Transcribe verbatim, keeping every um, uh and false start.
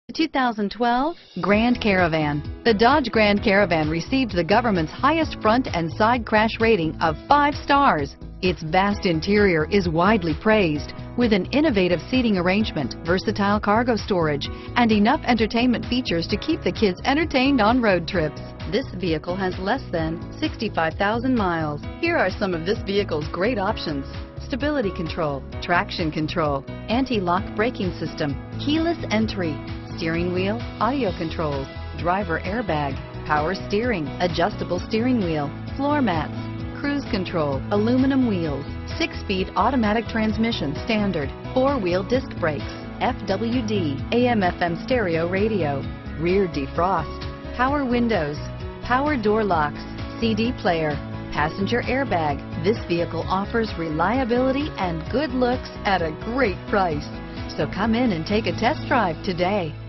two thousand twelve Grand Caravan. The Dodge Grand Caravan received the government's highest front and side crash rating of five stars. Its vast interior is widely praised, with an innovative seating arrangement, versatile cargo storage, and enough entertainment features to keep the kids entertained on road trips. This vehicle has less than sixty-five thousand miles. Here are some of this vehicle's great options: stability control, traction control, anti-lock braking system, keyless entry, steering wheel audio controls, driver airbag, power steering, adjustable steering wheel, floor mats, cruise control, aluminum wheels, six-speed automatic transmission standard, four-wheel disc brakes, F W D, A M F M stereo radio, rear defrost, power windows, power door locks, C D player, passenger airbag. This vehicle offers reliability and good looks at a great price. So come in and take a test drive today.